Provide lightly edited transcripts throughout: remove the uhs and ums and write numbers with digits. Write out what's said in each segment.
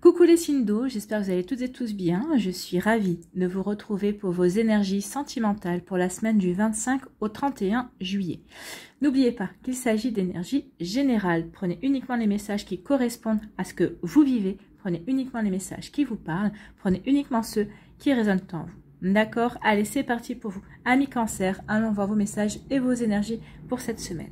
Coucou les signes d'eau, j'espère que vous allez toutes et tous bien. Je suis ravie de vous retrouver pour vos énergies sentimentales pour la semaine du 25 au 31 juillet. N'oubliez pas qu'il s'agit d'énergie générale. Prenez uniquement les messages qui correspondent à ce que vous vivez. Prenez uniquement les messages qui vous parlent. Prenez uniquement ceux qui résonnent en vous. D'accord? Allez, c'est parti pour vous. Amis Cancer, allons voir vos messages et vos énergies pour cette semaine.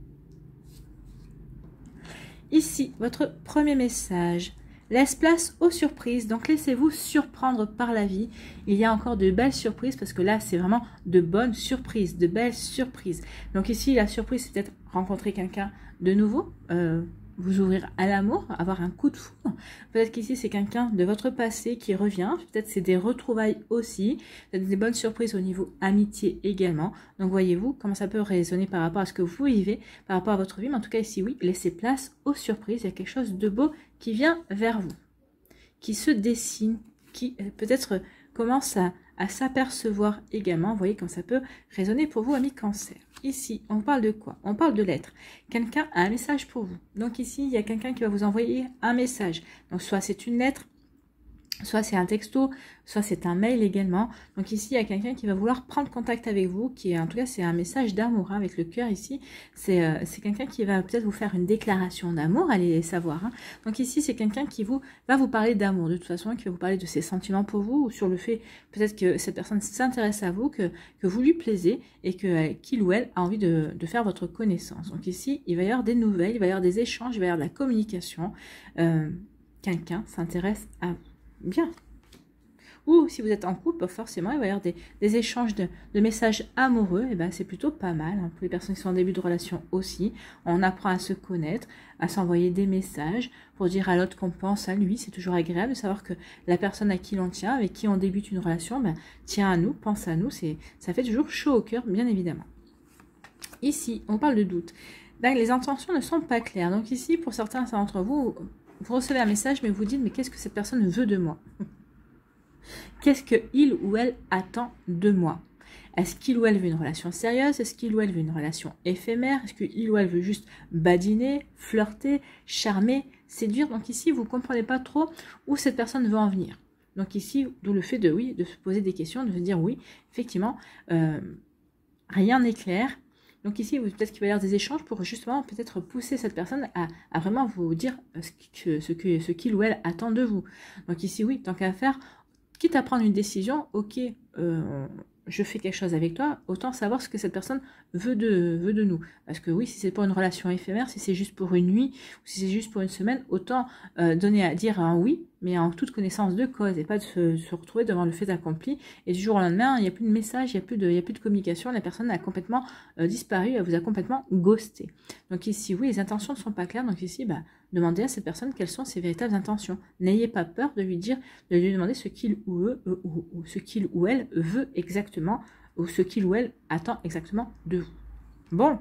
Ici, votre premier message. Laisse place aux surprises, donc laissez-vous surprendre par la vie. Il y a encore de belles surprises parce que là, c'est vraiment de bonnes surprises, de belles surprises. Donc ici, la surprise, c'est peut-être rencontrer quelqu'un de nouveau, vous ouvrir à l'amour, avoir un coup de foudre. Peut-être qu'ici, c'est quelqu'un de votre passé qui revient. Peut-être c'est des retrouvailles aussi. Peut-être des bonnes surprises au niveau amitié également. Donc voyez-vous comment ça peut résonner par rapport à ce que vous vivez, par rapport à votre vie. Mais en tout cas, ici, oui, laissez place aux surprises. Il y a quelque chose de beau qui vient vers vous, qui se dessine, qui peut-être commence à s'apercevoir également. Vous voyez comme ça peut résonner pour vous, amis Cancer. Ici, on parle de quoi? On parle de lettres. Quelqu'un a un message pour vous. Donc ici, il y a quelqu'un qui va vous envoyer un message. Donc soit c'est une lettre, soit c'est un texto, soit c'est un mail également. Donc ici, il y a quelqu'un qui va vouloir prendre contact avec vous, qui est en tout cas, c'est un message d'amour, hein, avec le cœur ici. C'est quelqu'un qui va peut-être vous faire une déclaration d'amour, allez savoir. Hein. Donc ici, c'est quelqu'un qui va vous parler d'amour, de toute façon, qui va vous parler de ses sentiments pour vous, ou sur le fait peut-être que cette personne s'intéresse à vous, que vous lui plaisez, et que qu'il ou elle a envie de faire votre connaissance. Donc ici, il va y avoir des nouvelles, il va y avoir des échanges, il va y avoir de la communication. Quelqu'un s'intéresse à vous. Bien. Ou si vous êtes en couple, forcément, il va y avoir des échanges de messages amoureux. Et ben, c'est plutôt pas mal. Hein. Pour les personnes qui sont en début de relation aussi, on apprend à se connaître, à s'envoyer des messages pour dire à l'autre qu'on pense à lui. C'est toujours agréable de savoir que la personne à qui l'on tient, avec qui on débute une relation, ben, tient à nous, pense à nous. Ça fait toujours chaud au cœur, bien évidemment. Ici, on parle de doute. Donc, les intentions ne sont pas claires. Donc ici, pour certains d'entre vous, vous recevez un message, mais vous dites, mais qu'est-ce que cette personne veut de moi? Qu'est-ce qu'il ou elle attend de moi? Est-ce qu'il ou elle veut une relation sérieuse? Est-ce qu'il ou elle veut une relation éphémère? Est-ce qu'il ou elle veut juste badiner, flirter, charmer, séduire? Donc ici, vous ne comprenez pas trop où cette personne veut en venir. Donc ici, d'où le fait de se poser des questions, de se dire oui, effectivement, rien n'est clair. Donc ici, peut-être qu'il va y avoir des échanges pour justement peut-être pousser cette personne à vraiment vous dire ce qu'il ou elle attend de vous. Donc ici, oui, tant qu'à faire, quitte à prendre une décision, ok, je fais quelque chose avec toi, autant savoir ce que cette personne veut de nous. Parce que oui, si c'est pour une relation éphémère, si c'est juste pour une nuit, ou si c'est juste pour une semaine, autant dire un oui, mais en toute connaissance de cause, et pas de se retrouver devant le fait accompli, et du jour au lendemain, il n'y a plus de message, il n'y a plus de communication, la personne a complètement disparu, elle vous a complètement ghosté. Donc ici, oui, les intentions ne sont pas claires, donc ici, demandez à cette personne quelles sont ses véritables intentions. N'ayez pas peur de lui demander ce qu'il ou elle veut exactement, ou ce qu'il ou elle attend exactement de vous. Bon.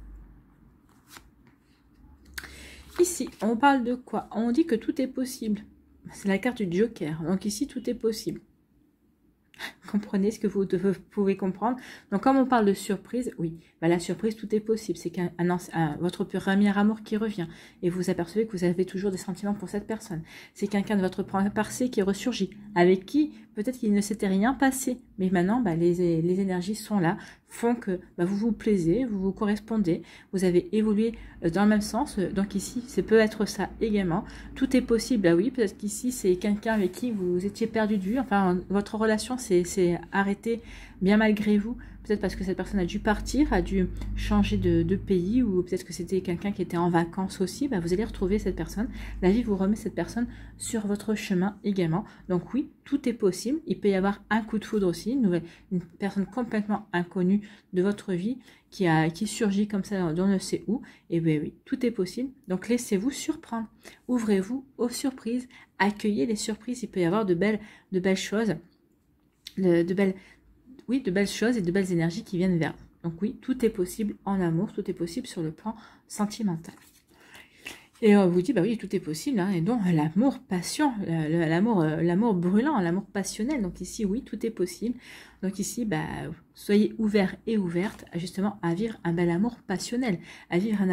Ici, on parle de quoi? On dit que tout est possible. C'est la carte du Joker. Donc ici, tout est possible. Comprenez ce que vous pouvez comprendre. Donc, comme on parle de surprise, oui, la surprise, tout est possible. C'est votre premier amour qui revient. Et vous apercevez que vous avez toujours des sentiments pour cette personne. C'est quelqu'un de votre passé qui ressurgit. Avec qui, peut-être qu'il ne s'était rien passé. Mais maintenant, les énergies sont là, font que vous vous plaisez, vous vous correspondez. Vous avez évolué dans le même sens. Donc ici, ça peut être ça également. Tout est possible, oui. Peut-être qu'ici, c'est quelqu'un avec qui vous étiez perdu de vue. Enfin, votre relation s'est arrêtée bien malgré vous. Peut-être parce que cette personne a dû partir, a dû changer de pays, ou peut-être que c'était quelqu'un qui était en vacances aussi. Vous allez retrouver cette personne. La vie vous remet cette personne sur votre chemin également. Donc oui, tout est possible. Il peut y avoir un coup de foudre aussi, une personne complètement inconnue de votre vie qui surgit comme ça dans ne sait où. Et bien oui, tout est possible. Donc laissez-vous surprendre. Ouvrez-vous aux surprises. Accueillez les surprises. Il peut y avoir de belles choses. De belles choses et de belles énergies qui viennent vers vous. Donc oui, tout est possible en amour, tout est possible sur le plan sentimental. Et on vous dit, oui, tout est possible, hein, et donc l'amour passion, l'amour brûlant, l'amour passionnel. Donc ici, oui, tout est possible. Donc ici, soyez ouverts et ouvertes justement à vivre un bel amour passionnel, à vivre un amour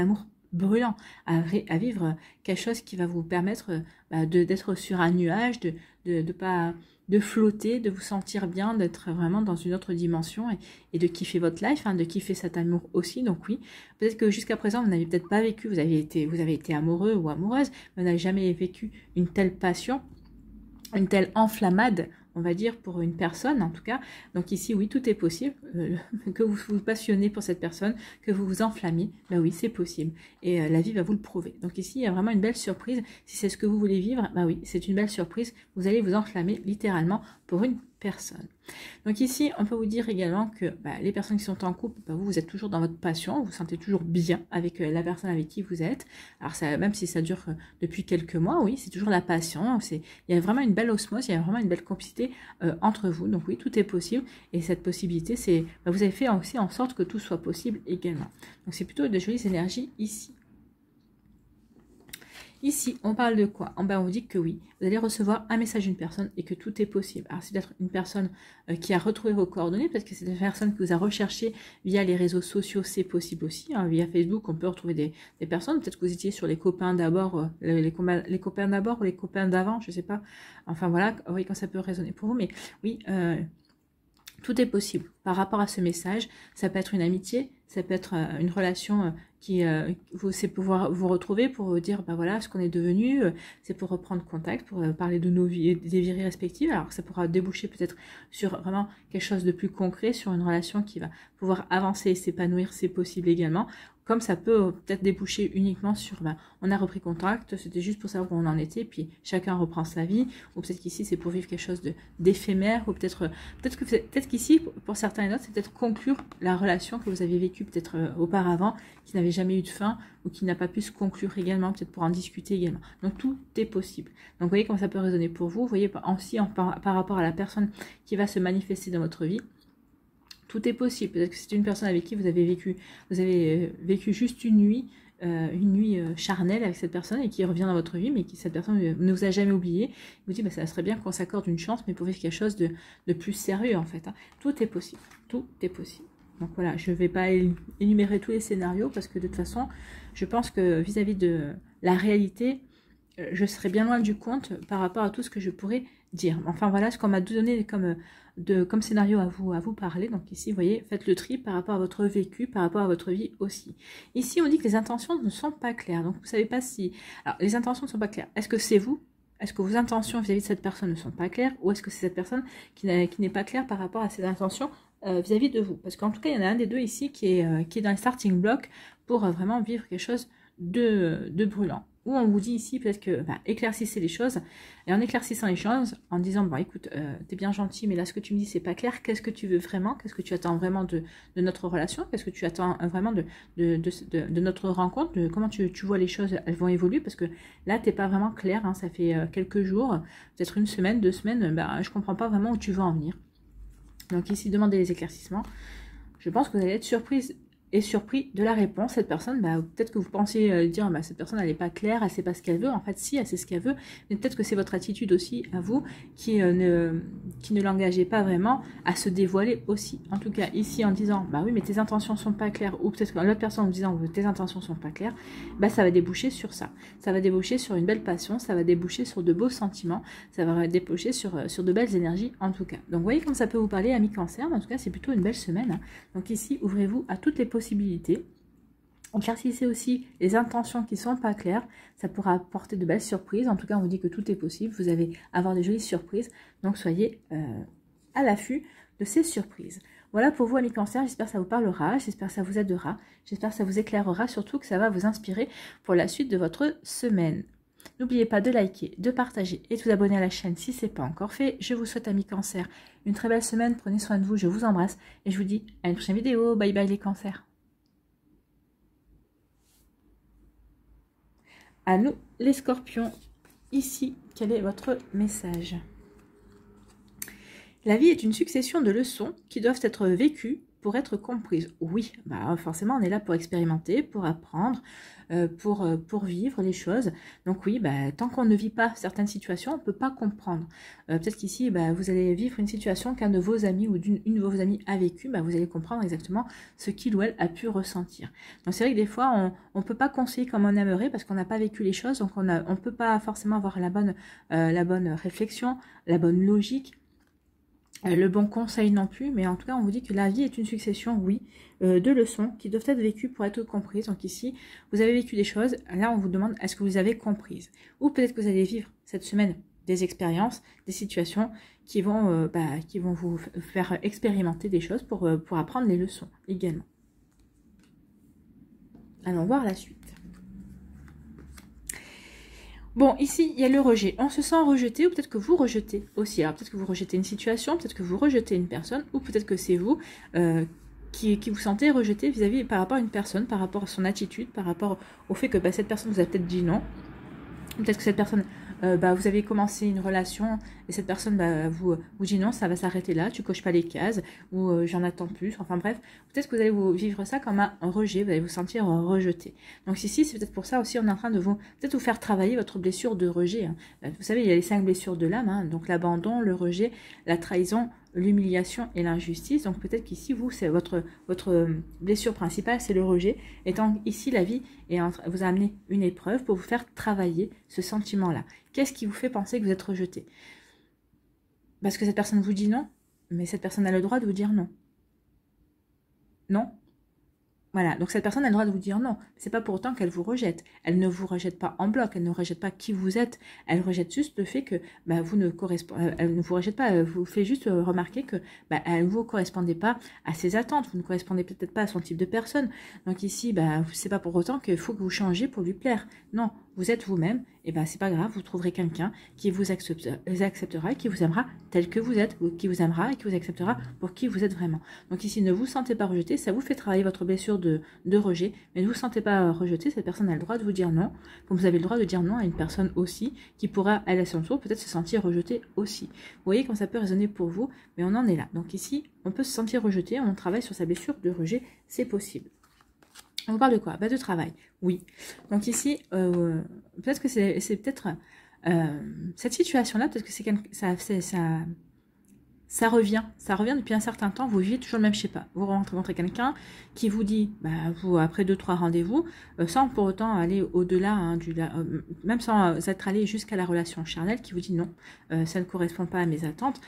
brûlant, à vivre quelque chose qui va vous permettre d'être sur un nuage, de flotter, de vous sentir bien, d'être vraiment dans une autre dimension et de kiffer votre life, hein, de kiffer cet amour aussi. Donc oui, peut-être que jusqu'à présent, vous n'avez peut-être pas vécu, vous avez été amoureux ou amoureuse, mais vous n'avez jamais vécu une telle passion, une telle enflammade, on va dire, pour une personne en tout cas. Donc ici, oui, tout est possible. Que vous vous passionnez pour cette personne, que vous vous enflammez, bah oui, c'est possible. Et la vie va vous le prouver. Donc ici, il y a vraiment une belle surprise. Si c'est ce que vous voulez vivre, bah oui, c'est une belle surprise. Vous allez vous enflammer littéralement pour une personne. Donc ici, on peut vous dire également que les personnes qui sont en couple, vous êtes toujours dans votre passion, vous vous sentez toujours bien avec la personne avec qui vous êtes. Alors ça, même si ça dure depuis quelques mois, oui, c'est toujours la passion. Il y a vraiment une belle osmose, il y a vraiment une belle complicité entre vous. Donc oui, tout est possible. Et cette possibilité, c'est vous avez fait aussi en sorte que tout soit possible également. Donc c'est plutôt de jolies énergies ici. Ici, on parle de quoi? On vous dit que oui, vous allez recevoir un message d'une personne et que tout est possible. Alors, c'est peut-être une personne qui a retrouvé vos coordonnées, parce que c'est une personne que vous a recherché via les réseaux sociaux, c'est possible aussi. Hein. Via Facebook, on peut retrouver des personnes. Peut-être que vous étiez sur les copains d'abord, les copains d'abord ou les copains d'avant, je ne sais pas. Enfin, voilà, oui, quand ça peut résonner pour vous. Mais oui, tout est possible par rapport à ce message. Ça peut être une amitié, ça peut être une relation c'est pouvoir vous retrouver pour vous dire voilà ce qu'on est devenu, c'est pour reprendre contact, pour parler de nos vies, des vies respectives. Alors ça pourra déboucher peut-être sur vraiment quelque chose de plus concret, sur une relation qui va pouvoir avancer et s'épanouir, c'est possible également. Comme ça peut peut-être déboucher uniquement sur on a repris contact, c'était juste pour savoir où on en était, puis chacun reprend sa vie, ou peut-être qu'ici c'est pour vivre quelque chose d'éphémère, ou peut-être qu'ici, pour certains et d'autres, c'est peut-être conclure la relation que vous avez vécue peut-être auparavant, qui n'avait jamais eu de fin, ou qui n'a pas pu se conclure également, peut-être pour en discuter également. Donc tout est possible. Donc vous voyez comment ça peut résonner pour vous, vous voyez aussi par rapport à la personne qui va se manifester dans votre vie. Tout est possible. Peut-être que c'est une personne avec qui vous avez vécu juste une nuit charnelle avec cette personne et qui revient dans votre vie, mais cette personne ne vous a jamais oublié. Vous dit ça serait bien qu'on s'accorde une chance, mais pour vivre quelque chose de plus sérieux en fait. Hein. Tout est possible. Tout est possible. Donc voilà, je ne vais pas énumérer tous les scénarios parce que de toute façon, je pense que vis-à-vis de la réalité, je serais bien loin du compte par rapport à tout ce que je pourrais dire. Enfin voilà ce qu'on m'a donné comme scénario à vous parler. Donc ici, vous voyez, faites le tri par rapport à votre vécu, par rapport à votre vie aussi. Ici, on dit que les intentions ne sont pas claires. Donc vous ne savez pas si... Alors, les intentions ne sont pas claires. Est-ce que c'est vous? Est-ce que vos intentions vis-à-vis de cette personne ne sont pas claires? Ou est-ce que c'est cette personne qui n'est pas claire par rapport à ses intentions vis-à-vis de vous? Parce qu'en tout cas, il y en a un des deux ici qui est dans les starting blocks pour vraiment vivre quelque chose de brûlant. Ou on vous dit ici peut-être que éclaircissez les choses, et en éclaircissant les choses, en disant écoute, t'es bien gentil, mais là ce que tu me dis c'est pas clair, qu'est-ce que tu veux vraiment, qu'est-ce que tu attends vraiment de notre relation, qu'est-ce que tu attends vraiment de notre rencontre, de comment tu vois les choses, elles vont évoluer, parce que là t'es pas vraiment clair, hein, ça fait quelques jours, peut-être une semaine, 2 semaines, je comprends pas vraiment où tu veux en venir. Donc ici, demandez les éclaircissements. Je pense que vous allez être surpris de la réponse. Cette personne, peut-être que vous pensez dire cette personne elle n'est pas claire, elle ne sait pas ce qu'elle veut. En fait si, elle sait ce qu'elle veut, mais peut-être que c'est votre attitude aussi à vous qui ne l'engagez pas vraiment à se dévoiler aussi. En tout cas ici en disant oui mais tes intentions sont pas claires, ou peut-être que l'autre personne en vous disant tes intentions sont pas claires, ça va déboucher sur ça. Ça va déboucher sur une belle passion, ça va déboucher sur de beaux sentiments, ça va déboucher sur de belles énergies en tout cas. Donc vous voyez comme ça peut vous parler, amis cancer, mais en tout cas c'est plutôt une belle semaine. Hein. Donc ici ouvrez-vous à toutes les possibilités. Éclaircissez aussi les intentions qui ne sont pas claires, ça pourra apporter de belles surprises. En tout cas, on vous dit que tout est possible, vous allez avoir de jolies surprises, donc soyez à l'affût de ces surprises. Voilà pour vous, amis cancer, j'espère que ça vous parlera, j'espère que ça vous aidera, j'espère que ça vous éclairera, surtout que ça va vous inspirer pour la suite de votre semaine. N'oubliez pas de liker, de partager et de vous abonner à la chaîne si ce n'est pas encore fait. Je vous souhaite, amis cancer, une très belle semaine, prenez soin de vous, je vous embrasse et je vous dis à une prochaine vidéo. Bye bye les cancers. À nous, les scorpions, ici, quel est votre message? La vie est une succession de leçons qui doivent être vécues pour être comprise. Oui, bah forcément, on est là pour expérimenter, pour apprendre, pour vivre les choses. Donc oui, bah, tant qu'on ne vit pas certaines situations, on ne peut pas comprendre. Peut-être qu'ici, bah, vous allez vivre une situation qu'un de vos amis ou une de vos amies a vécu, bah, vous allez comprendre exactement ce qu'il ou elle a pu ressentir. Donc c'est vrai que des fois, on ne peut pas conseiller comme on aimerait parce qu'on n'a pas vécu les choses, donc on ne peut pas forcément avoir la bonne réflexion, la bonne logique, le bon conseil non plus, mais en tout cas on vous dit que la vie est une succession, oui, de leçons qui doivent être vécues pour être comprises. Donc ici, vous avez vécu des choses, là on vous demande est-ce que vous avez comprises, ou peut-être que vous allez vivre cette semaine des expériences, des situations qui vont vous faire expérimenter des choses pour apprendre les leçons également. Allons voir la suite. Bon, ici, il y a le rejet. On se sent rejeté ou peut-être que vous rejetez aussi. Alors, peut-être que vous rejetez une situation, peut-être que vous rejetez une personne ou peut-être que c'est vous qui vous sentez rejeté vis-à-vis par rapport à une personne, par rapport à son attitude, par rapport au fait que cette personne vous a peut-être dit non. Peut-être que cette personne, vous avez commencé une relation et cette personne vous dit non, ça va s'arrêter là, tu coches pas les cases ou j'en attends plus. Enfin bref, peut-être que vous allez vous vivre ça comme un rejet, vous allez vous sentir rejeté. Donc ici, c'est peut-être pour ça aussi, on est en train de vous faire travailler votre blessure de rejet. Hein. Vous savez, il y a les 5 blessures de l'âme, hein, donc l'abandon, le rejet, la trahison, l'humiliation et l'injustice. Donc peut-être qu'ici, vous, c'est votre blessure principale, c'est le rejet. Étant ici, la vie vous a amené une épreuve pour vous faire travailler ce sentiment-là. Qu'est-ce qui vous fait penser que vous êtes rejeté? Parce que cette personne vous dit non, mais cette personne a le droit de vous dire non. Non? Voilà, donc cette personne a le droit de vous dire non. C'est pas pour autant qu'elle vous rejette. Elle ne vous rejette pas en bloc, elle ne rejette pas qui vous êtes. Elle rejette juste le fait que vous ne correspondez, elle ne vous rejette pas, elle vous fait juste remarquer que elle ne vous correspondez pas à ses attentes. Vous ne correspondez peut-être pas à son type de personne. Donc ici, c'est pas pour autant qu'il faut que vous changiez pour lui plaire. Non, vous êtes vous-même. Et c'est pas grave, vous trouverez quelqu'un qui vous acceptera et qui vous aimera tel que vous êtes, ou qui vous aimera et qui vous acceptera pour qui vous êtes vraiment. Donc ici, ne vous sentez pas rejeté, ça vous fait travailler votre blessure de rejet, mais ne vous sentez pas rejeté, cette personne a le droit de vous dire non, comme vous avez le droit de dire non à une personne aussi, qui pourra, elle, à son tour, peut-être se sentir rejetée aussi. Vous voyez quand ça peut résonner pour vous, mais on en est là. Donc ici, on peut se sentir rejeté, on travaille sur sa blessure de rejet, c'est possible. On vous parle de quoi? De travail, oui. Donc ici, peut-être que c'est peut-être cette situation-là, peut-être que ça revient depuis un certain temps, vous vivez toujours le même schéma. Vous rencontrez quelqu'un qui vous dit, vous après 2-3 rendez-vous, sans pour autant aller au-delà, même sans être allé jusqu'à la relation charnelle, qui vous dit non, ça ne correspond pas à mes attentes,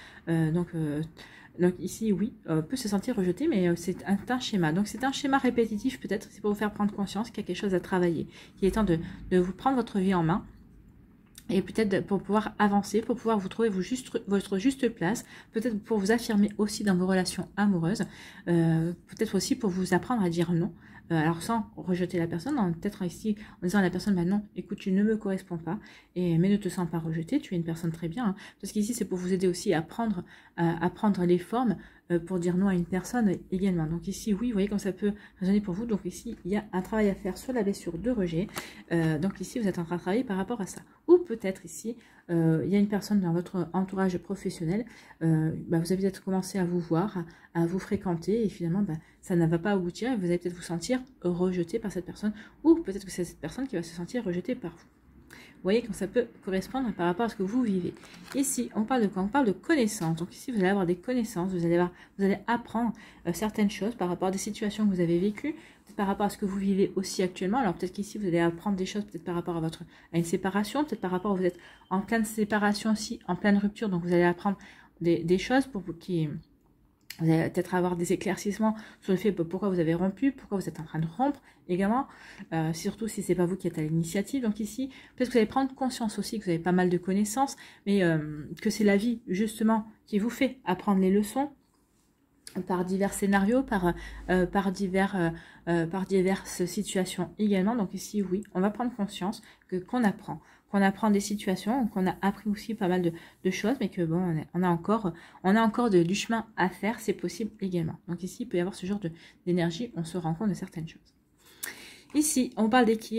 donc ici, oui, peut se sentir rejeté, mais c'est un schéma. Donc c'est un schéma répétitif peut-être, c'est pour vous faire prendre conscience qu'il y a quelque chose à travailler. Il est temps de vous prendre votre vie en main. Et peut-être pour pouvoir avancer, pour pouvoir vous trouver votre juste place, peut-être pour vous affirmer aussi dans vos relations amoureuses, peut-être aussi pour vous apprendre à dire non. Alors sans rejeter la personne, peut-être ici en disant à la personne, non, écoute, tu ne me corresponds pas, mais ne te sens pas rejeté, tu es une personne très bien. Hein, parce qu'ici c'est pour vous aider aussi à prendre les formes pour dire non à une personne également. Donc ici, oui, vous voyez comme ça peut résonner pour vous. Donc ici, il y a un travail à faire sur la blessure de rejet. Donc ici, vous êtes en train de travailler par rapport à ça. Ou peut-être ici, il y a une personne dans votre entourage professionnel, vous avez peut-être commencé à vous voir, à vous fréquenter, et finalement, ça ne va pas aboutir, et vous allez peut-être vous sentir rejeté par cette personne, ou peut-être que c'est cette personne qui va se sentir rejetée par vous. Vous voyez quand ça peut correspondre par rapport à ce que vous vivez. Ici, on parle de quoi? On parle de connaissances. Donc ici, vous allez avoir des connaissances, vous allez apprendre certaines choses par rapport à des situations que vous avez vécues, par rapport à ce que vous vivez aussi actuellement. Alors peut-être qu'ici, vous allez apprendre des choses peut-être par rapport à une séparation, peut-être par rapport à vous êtes en pleine séparation aussi, en pleine rupture. Donc vous allez apprendre des choses pour vous qui... Vous allez peut-être avoir des éclaircissements sur le fait pourquoi vous avez rompu, pourquoi vous êtes en train de rompre également, surtout si c'est pas vous qui êtes à l'initiative. Donc ici, peut-être que vous allez prendre conscience aussi que vous avez pas mal de connaissances, mais que c'est la vie justement qui vous fait apprendre les leçons par divers scénarios, par diverses situations également. Donc ici, oui, on va prendre conscience qu'on apprend des situations, qu'on a appris aussi pas mal de choses, mais que bon, on a encore du chemin à faire, c'est possible également. Donc ici, il peut y avoir ce genre d'énergie, on se rend compte de certaines choses. Ici, on parle d'équilibre, oui,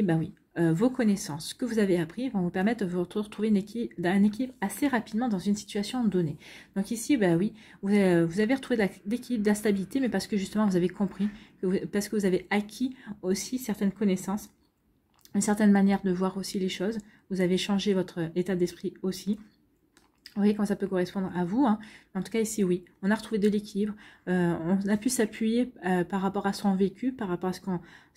vos connaissances, ce que vous avez appris vont vous permettre de vous retrouver un équilibre assez rapidement dans une situation donnée. Donc ici, bah oui, vous avez retrouvé l'équilibre, de la stabilité, mais parce que justement vous avez compris, parce que vous avez acquis aussi certaines connaissances, une certaine manière de voir aussi les choses. Vous avez changé votre état d'esprit aussi. Vous voyez comment ça peut correspondre à vous, hein. En tout cas ici, oui, on a retrouvé de l'équilibre. On a pu s'appuyer par rapport à son vécu, par rapport à ce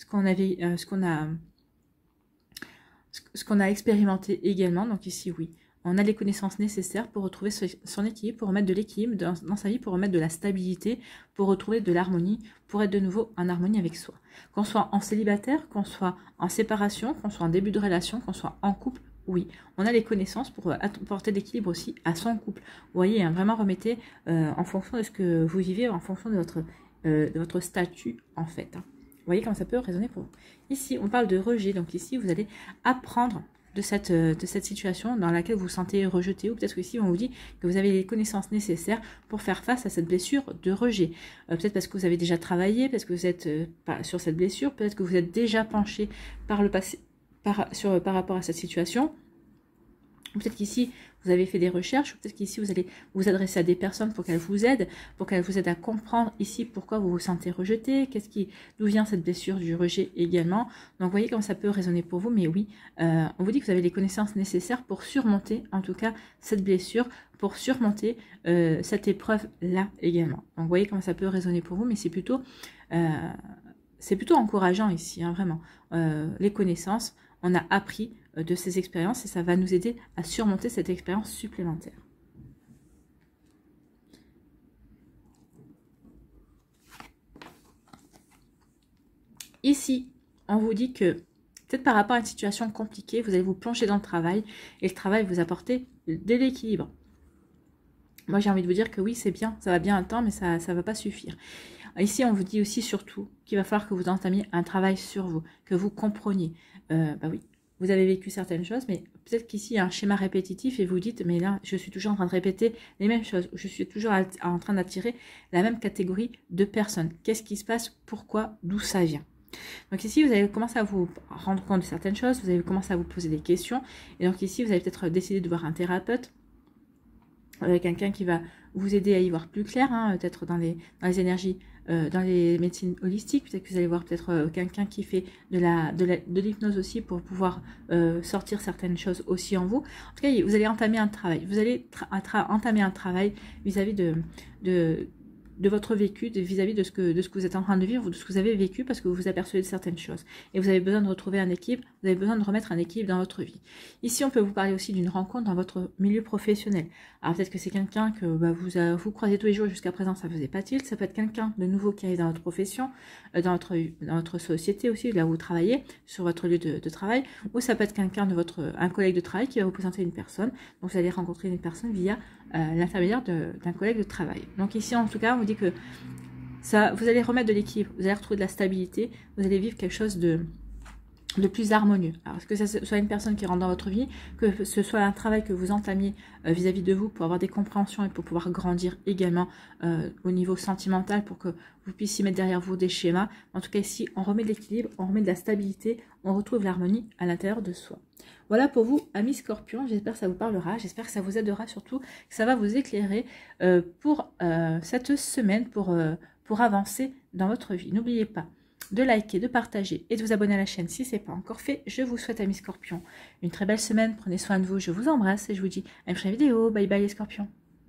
qu'on a expérimenté également. Donc ici, oui, on a les connaissances nécessaires pour retrouver son équilibre, pour remettre de l'équilibre dans sa vie, pour remettre de la stabilité, pour retrouver de l'harmonie, pour être de nouveau en harmonie avec soi. Qu'on soit en célibataire, qu'on soit en séparation, qu'on soit en début de relation, qu'on soit en couple, oui, on a les connaissances pour apporter de l'équilibre aussi à son couple. Vous voyez, hein, vraiment remettez en fonction de ce que vous vivez, en fonction de votre statut en fait, hein. Vous voyez comment ça peut résonner pour vous. Ici, on parle de rejet. Donc ici, vous allez apprendre de cette situation dans laquelle vous vous sentez rejeté. Ou peut-être qu'ici, on vous dit que vous avez les connaissances nécessaires pour faire face à cette blessure de rejet. Peut-être parce que vous avez déjà travaillé, parce que vous êtes sur cette blessure. Peut-être que vous êtes déjà penché par le passé par rapport à cette situation. Peut-être qu'ici, vous avez fait des recherches, peut-être qu'ici, vous allez vous adresser à des personnes pour qu'elles vous aident à comprendre ici pourquoi vous vous sentez rejeté, d'où vient cette blessure du rejet également. Donc, vous voyez comment ça peut résonner pour vous, mais oui, on vous dit que vous avez les connaissances nécessaires pour surmonter, en tout cas, cette blessure, pour surmonter cette épreuve-là également. Donc, vous voyez comment ça peut résonner pour vous, mais c'est plutôt encourageant ici, hein, vraiment. Les connaissances, on a appris de ces expériences et ça va nous aider à surmonter cette expérience supplémentaire. Ici, on vous dit que peut-être par rapport à une situation compliquée, vous allez vous plonger dans le travail et le travail vous apporter de l'équilibre. Moi, j'ai envie de vous dire que oui, c'est bien, ça va bien un temps, mais ça ne va pas suffire. Ici, on vous dit aussi surtout qu'il va falloir que vous entamiez un travail sur vous, que vous compreniez. Bah oui, vous avez vécu certaines choses, mais peut-être qu'ici, il y a un schéma répétitif et vous dites, mais là, je suis toujours en train de répéter les mêmes choses. Je suis toujours en train d'attirer la même catégorie de personnes. Qu'est-ce qui se passe? Pourquoi? D'où ça vient? Donc ici, vous allez commencer à vous rendre compte de certaines choses, vous allez commencer à vous poser des questions. Et donc ici, vous allez peut-être décider de voir un thérapeute, quelqu'un qui va vous aider à y voir plus clair, hein, peut-être dans les énergies, dans les médecines holistiques. Peut-être que vous allez voir peut-être quelqu'un qui fait de l'hypnose aussi pour pouvoir sortir certaines choses aussi en vous. En tout cas, vous allez entamer un travail. Vous allez entamer un travail vis-à-vis de votre vécu, vis-à-vis de ce que vous êtes en train de vivre, de ce que vous avez vécu, parce que vous vous apercevez de certaines choses. Et vous avez besoin de retrouver un équilibre, vous avez besoin de remettre un équilibre dans votre vie. Ici, on peut vous parler aussi d'une rencontre dans votre milieu professionnel. Alors peut-être que c'est quelqu'un que vous croisez tous les jours jusqu'à présent, ça ne faisait pas tilt. Ça peut être quelqu'un de nouveau qui arrive dans votre profession, dans votre société aussi, là où vous travaillez, sur votre lieu de travail. Ou ça peut être un collègue de travail qui va vous présenter une personne. Donc vous allez rencontrer une personne via l'intermédiaire d'un collègue de travail. Donc ici, en tout cas, on vous dit que vous allez remettre de l'équilibre, vous allez retrouver de la stabilité, vous allez vivre quelque chose de plus harmonieux. Alors, que ce soit une personne qui rentre dans votre vie, que ce soit un travail que vous entamiez vis-à-vis de vous pour avoir des compréhensions et pour pouvoir grandir également au niveau sentimental, pour que vous puissiez mettre derrière vous des schémas. En tout cas, ici, on remet de l'équilibre, on remet de la stabilité, on retrouve l'harmonie à l'intérieur de soi. Voilà pour vous, amis Scorpions. J'espère que ça vous parlera, j'espère que ça vous aidera, surtout que ça va vous éclairer pour cette semaine, pour avancer dans votre vie. N'oubliez pas de liker, de partager et de vous abonner à la chaîne si ce n'est pas encore fait. Je vous souhaite, amis Scorpions, une très belle semaine. Prenez soin de vous, je vous embrasse et je vous dis à une prochaine vidéo. Bye bye les Scorpions.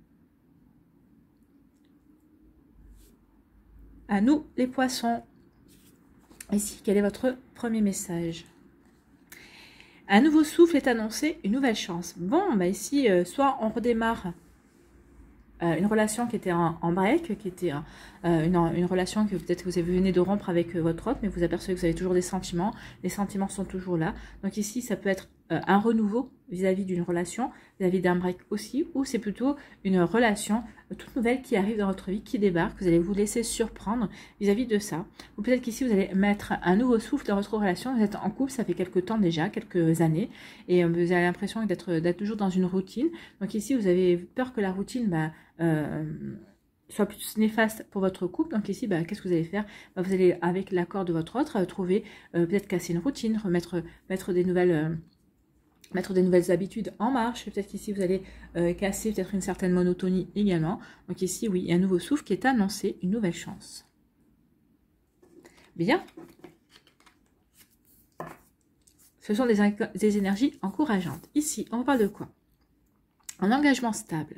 À nous les Poissons. Ici, quel est votre premier message? Un nouveau souffle est annoncé, une nouvelle chance. Bon, bah ici, soit on redémarre une relation qui était en break, qui était une relation que peut-être vous venez de rompre avec votre autre, mais vous apercevez que vous avez toujours des sentiments, les sentiments sont toujours là. Donc ici, ça peut être un renouveau vis-à-vis d'une relation, vis-à-vis d'un break aussi, ou c'est plutôt une relation toute nouvelle qui arrive dans votre vie, qui débarque, vous allez vous laisser surprendre vis-à-vis de ça. Ou peut-être qu'ici, vous allez mettre un nouveau souffle dans votre relation, vous êtes en couple, ça fait quelques temps déjà, quelques années, et vous avez l'impression d'être toujours dans une routine. Donc ici, vous avez peur que la routine soit plus néfaste pour votre couple. Donc ici, qu'est-ce que vous allez faire? Vous allez, avec l'accord de votre autre, trouver, peut-être casser une routine, mettre des nouvelles habitudes en marche. Peut-être qu'ici, vous allez casser peut-être une certaine monotonie également. Donc ici, oui, il y a un nouveau souffle qui est annoncé, une nouvelle chance. Bien. Ce sont des énergies encourageantes. Ici, on parle de quoi? Un engagement stable.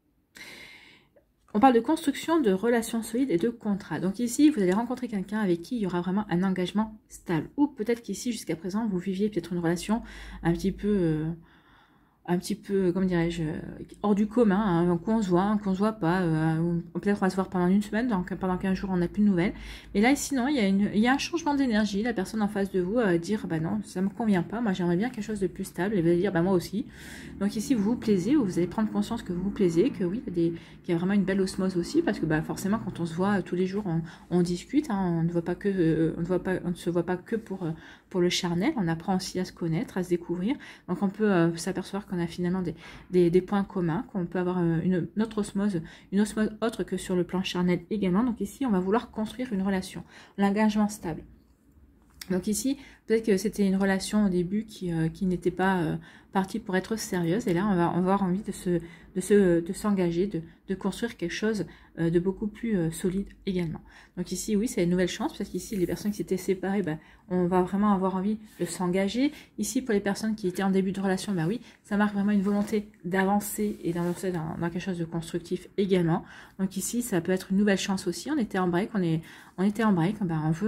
On parle de construction, de relations solides et de contrats. Donc ici, vous allez rencontrer quelqu'un avec qui il y aura vraiment un engagement stable. Ou peut-être qu'ici, jusqu'à présent, vous viviez peut-être une relation un petit peu, comment dirais-je, hors du commun, hein, qu'on se voit pas, peut-être on va se voir pendant une semaine, donc pendant 15 jours on n'a plus de nouvelles. Mais là, sinon, il y a un changement d'énergie, la personne en face de vous va dire, non, ça me convient pas, moi j'aimerais bien quelque chose de plus stable, et vous allez dire, moi aussi. Donc ici, vous vous plaisez, vous allez prendre conscience que vous vous plaisez, que oui, qu'il y a vraiment une belle osmose aussi, parce que forcément, quand on se voit tous les jours, on discute, hein, on ne se voit pas que pour le charnel, on apprend aussi à se connaître, à se découvrir. Donc on peut s'apercevoir qu'on a finalement des points communs, qu'on peut avoir une autre osmose, autre que sur le plan charnel également. Donc ici, on va vouloir construire une relation, l'engagement stable. Donc ici, peut-être que c'était une relation au début qui n'était pas partie pour être sérieuse. Et là, on va avoir envie de s'engager, de construire quelque chose de beaucoup plus solide également. Donc ici, oui, c'est une nouvelle chance, parce qu'ici, les personnes qui s'étaient séparées, on va vraiment avoir envie de s'engager. Ici, pour les personnes qui étaient en début de relation, oui, ça marque vraiment une volonté d'avancer et d'avancer dans quelque chose de constructif également. Donc ici, ça peut être une nouvelle chance aussi. On était en break, on était en break,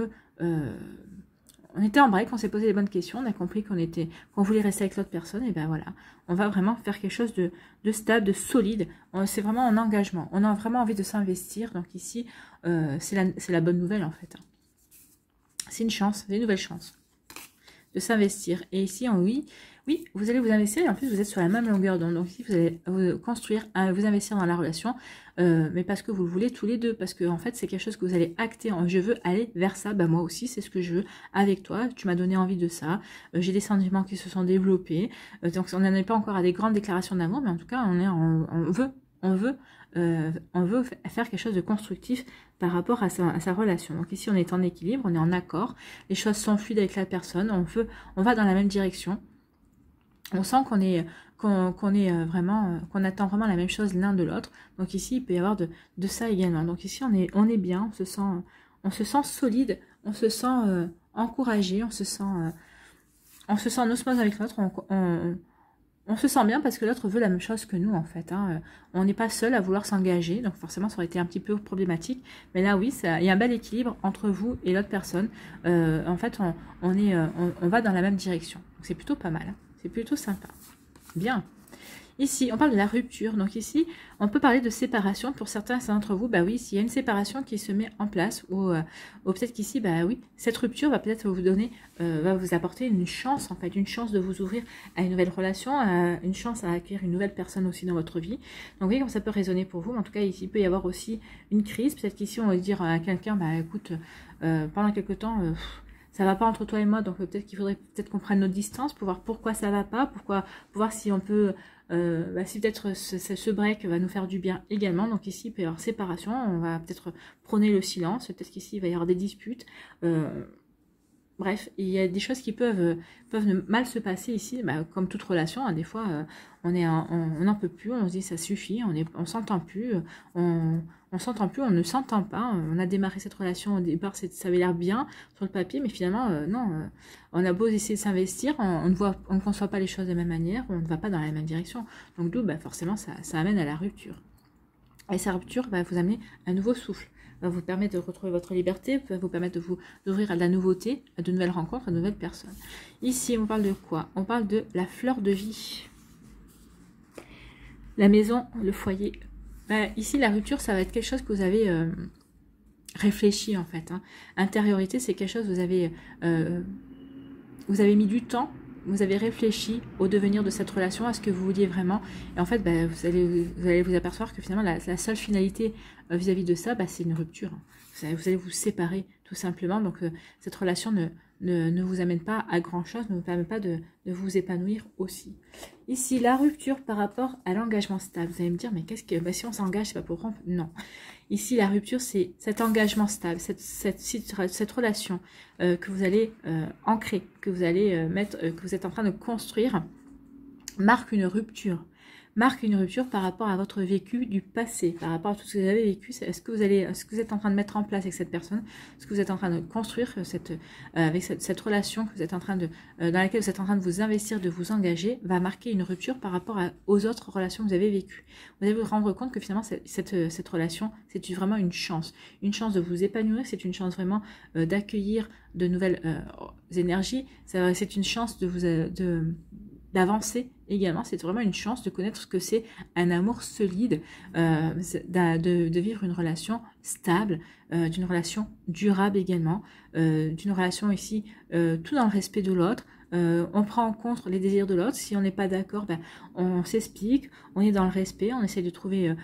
on était en break, on s'est posé les bonnes questions, on a compris qu'on voulait rester avec l'autre personne, et voilà, on va vraiment faire quelque chose de stable, de solide. C'est vraiment un engagement, on a vraiment envie de s'investir. Donc ici, c'est la bonne nouvelle en fait. C'est une chance, c'est une nouvelle chance de s'investir. Et ici, oui, vous allez vous investir, et en plus vous êtes sur la même longueur d'onde. Donc ici, vous allez vous construire, vous investir dans la relation, mais parce que vous le voulez tous les deux, parce que en fait, c'est quelque chose que vous allez acter. Je veux aller vers ça, moi aussi, c'est ce que je veux avec toi. Tu m'as donné envie de ça. J'ai des sentiments qui se sont développés. Donc on n'en est pas encore à des grandes déclarations d'amour, mais en tout cas, on veut faire quelque chose de constructif par rapport à sa relation. Donc ici, on est en équilibre, on est en accord, les choses sont fluides avec la personne, on va dans la même direction. On sent qu'on attend vraiment la même chose l'un de l'autre. Donc ici, il peut y avoir de ça également. Donc ici, on est bien, on se sent solide, on se sent encouragé, on se sent en osmose avec l'autre. On se sent bien parce que l'autre veut la même chose que nous, en fait. On n'est pas seul à vouloir s'engager, donc forcément, ça aurait été un petit peu problématique. Mais là, oui, il y a un bel équilibre entre vous et l'autre personne. En fait, on va dans la même direction. Donc c'est plutôt pas mal. C'est plutôt sympa. Bien. Ici, on parle de la rupture. Donc ici, on peut parler de séparation. Pour certains d'entre vous, oui, s'il y a une séparation qui se met en place, ou peut-être qu'ici, oui, cette rupture va peut-être vous donner, va vous apporter une chance, en fait, une chance de vous ouvrir à une nouvelle relation, une chance à acquérir une nouvelle personne aussi dans votre vie. Donc oui, comme ça peut résonner pour vous. Mais en tout cas, ici, il peut y avoir aussi une crise. Peut-être qu'ici, on va dire à quelqu'un, écoute, pendant quelque temps... ça va pas entre toi et moi, donc peut-être qu'il faudrait qu'on prenne notre distance pour voir pourquoi ça va pas, pour voir si on peut, si peut-être ce break va nous faire du bien également. Donc ici, il peut y avoir séparation, on va peut-être prôner le silence, peut-être qu'ici, il va y avoir des disputes. Bref, il y a des choses qui peuvent mal se passer ici, comme toute relation. Des fois, on n'en peut plus, on se dit ça suffit, on s'entend plus, on ne s'entend pas. On a démarré cette relation au départ, ça avait l'air bien sur le papier, mais finalement, non. On a beau essayer de s'investir, on ne conçoit pas les choses de la même manière, on ne va pas dans la même direction. Donc d'où, forcément, ça amène à la rupture. Et sa rupture va vous amener un nouveau souffle, va vous permettre de retrouver votre liberté, va vous permettre d'ouvrir à de la nouveauté, à de nouvelles rencontres, à de nouvelles personnes. Ici, on parle de quoi? On parle de la fleur de vie. La maison, le foyer. Ici, la rupture, ça va être quelque chose que vous avez réfléchi, en fait. Intériorité, c'est quelque chose que vous avez mis du temps, vous avez réfléchi au devenir de cette relation, à ce que vous vouliez vraiment. Et en fait, vous allez vous apercevoir que finalement, la seule finalité vis-à-vis de ça, c'est une rupture. Vous allez vous séparer, tout simplement. Donc, cette relation ne vous amène pas à grand chose, ne vous permet pas de vous épanouir aussi. Ici, la rupture par rapport à l'engagement stable. Vous allez me dire, mais qu'est-ce que, si on s'engage, c'est pas pour rompre? Non. Ici, la rupture, c'est cet engagement stable, cette relation que vous allez ancrer, que vous allez que vous êtes en train de construire, marque une rupture. Marque une rupture par rapport à votre vécu du passé, par rapport à tout ce que vous avez vécu. Est-ce que vous êtes en train de mettre en place avec cette personne, ce que vous êtes en train de construire avec cette relation que vous êtes en train dans laquelle vous êtes en train de vous investir, de vous engager, va marquer une rupture par rapport aux autres relations que vous avez vécues. Vous allez vous rendre compte que finalement cette relation, c'est vraiment une chance de vous épanouir, c'est une chance vraiment d'accueillir de nouvelles énergies, c'est une chance d'avancer également, c'est vraiment une chance de connaître ce que c'est un amour solide, de vivre une relation stable, d'une relation durable également, d'une relation ici, tout dans le respect de l'autre. On prend en compte les désirs de l'autre. Si on n'est pas d'accord, ben, on s'explique, on est dans le respect, on essaie de trouver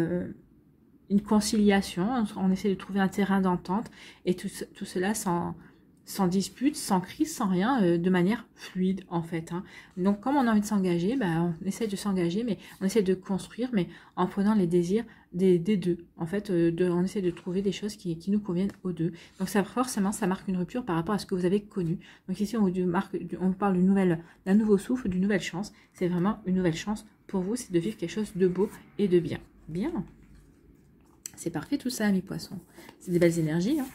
une conciliation, on essaie de trouver un terrain d'entente, et tout cela sans dispute, sans crise, sans rien, de manière fluide en fait. Hein. Donc comme on a envie de s'engager, on essaie de s'engager, mais on essaie de construire, mais en prenant les désirs des deux. En fait, on essaie de trouver des choses qui nous conviennent aux deux. Donc ça forcément, ça marque une rupture par rapport à ce que vous avez connu. Donc ici, on vous parle d'un nouveau souffle, d'une nouvelle chance. C'est vraiment une nouvelle chance pour vous, c'est de vivre quelque chose de beau et de bien. Bien. C'est parfait tout ça, mes poissons. C'est des belles énergies, hein.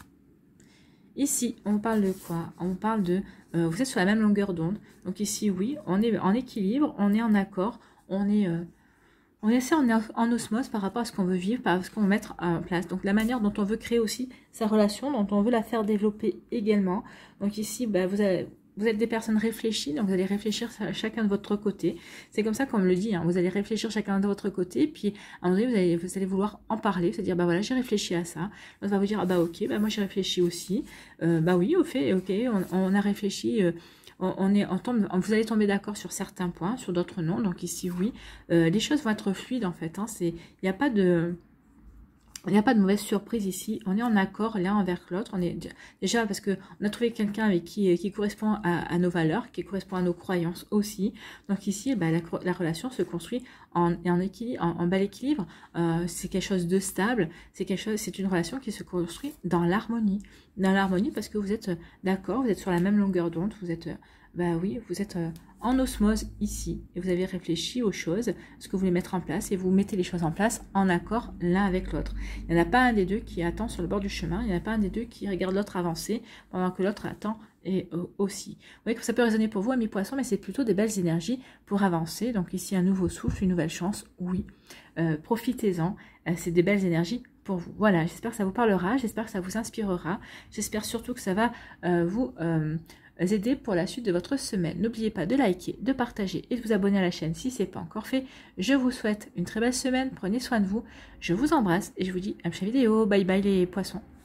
Ici, on vous parle de quoi? On vous parle de... vous êtes sur la même longueur d'onde. Donc ici, oui, on est en équilibre, on est en accord, on est assez en osmose par rapport à ce qu'on veut vivre, par rapport à ce qu'on veut mettre en place. Donc la manière dont on veut créer aussi sa relation, dont on veut la faire développer également. Donc ici, vous êtes des personnes réfléchies, donc vous allez réfléchir chacun de votre côté. C'est comme ça qu'on me le dit, hein, vous allez réfléchir chacun de votre côté, puis à un moment donné, vous allez vouloir en parler, c'est-à-dire, bah voilà, j'ai réfléchi à ça. L'autre va vous dire, ah bah ok, bah moi j'ai réfléchi aussi. Bah oui, au fait, ok, on a réfléchi, vous allez tomber d'accord sur certains points, sur d'autres non. Donc ici, oui, les choses vont être fluides en fait. Hein, il n'y a pas de... Il n'y a pas de mauvaise surprise ici, on est en accord l'un envers l'autre, on est déjà parce que on a trouvé quelqu'un avec qui correspond à nos valeurs, qui correspond à nos croyances aussi. Donc ici, la relation se construit en bel équilibre, c'est quelque chose de stable, c'est une relation qui se construit dans l'harmonie parce que vous êtes d'accord, vous êtes sur la même longueur d'onde, vous êtes vous êtes en osmose ici et vous avez réfléchi aux choses, ce que vous voulez mettre en place et vous mettez les choses en place en accord l'un avec l'autre. Il n'y en a pas un des deux qui attend sur le bord du chemin, il n'y en a pas un des deux qui regarde l'autre avancer pendant que l'autre attend et aussi. Vous voyez que ça peut résonner pour vous, amis poissons, mais c'est plutôt des belles énergies pour avancer. Donc ici, un nouveau souffle, une nouvelle chance, oui. Profitez-en, c'est des belles énergies pour vous. Voilà, j'espère que ça vous parlera, j'espère que ça vous inspirera, j'espère surtout que ça va vous aider pour la suite de votre semaine. N'oubliez pas de liker, de partager et de vous abonner à la chaîne si ce n'est pas encore fait. Je vous souhaite une très belle semaine, prenez soin de vous, je vous embrasse et je vous dis à une prochaine vidéo. Bye bye les poissons.